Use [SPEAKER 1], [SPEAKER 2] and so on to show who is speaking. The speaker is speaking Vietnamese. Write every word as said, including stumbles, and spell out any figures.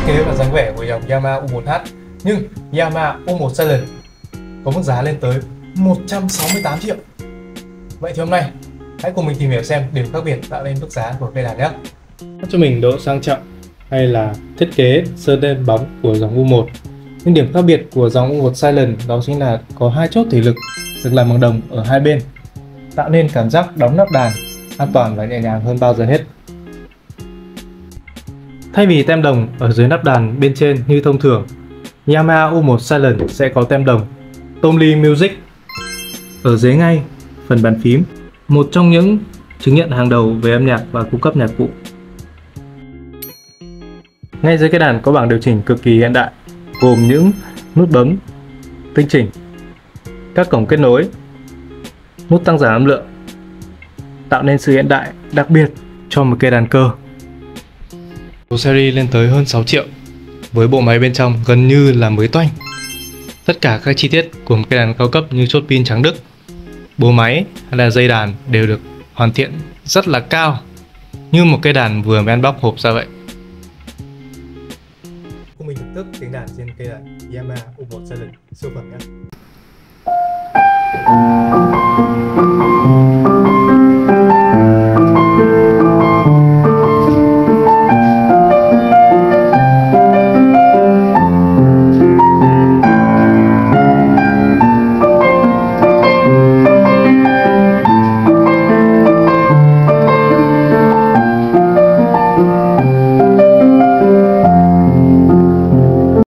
[SPEAKER 1] kế và dáng vẻ của dòng Yamaha U một H, nhưng Yamaha U một Silent có mức giá lên tới một trăm sáu mươi tám triệu. Vậy thì hôm nay hãy cùng mình tìm hiểu xem điểm khác biệt tạo nên mức giá của cây đàn nhé. Cho mình độ sang trọng hay là thiết kế sơn đen bóng của dòng U một. Nhưng điểm khác biệt của dòng U một Silent đó chính là có hai chốt thủy lực được làm bằng đồng ở hai bên, tạo nên cảm giác đóng nắp đàn an toàn và nhẹ nhàng hơn bao giờ hết. Thay vì tem đồng ở dưới nắp đàn bên trên như thông thường, Yamaha U một Silent sẽ có tem đồng Tomly Music ở dưới ngay phần bàn phím, một trong những chứng nhận hàng đầu về âm nhạc và cung cấp nhạc cụ. Ngay dưới cái đàn có bảng điều chỉnh cực kỳ hiện đại, gồm những nút bấm tinh chỉnh, các cổng kết nối, nút tăng giảm âm lượng, tạo nên sự hiện đại đặc biệt cho một cây đàn cơ. Số series lên tới hơn sáu triệu, với bộ máy bên trong gần như là mới toanh. Tất cả các chi tiết của một cây đàn cao cấp như chốt pin trắng Đức, bố máy hay là dây đàn đều được hoàn thiện rất là cao, như một cây đàn vừa mới ăn bóc hộp ra vậy. Cùng mình thưởng thức tiếng đàn trên cây đàn Yamaha U một Silent siêu phẩm nhé.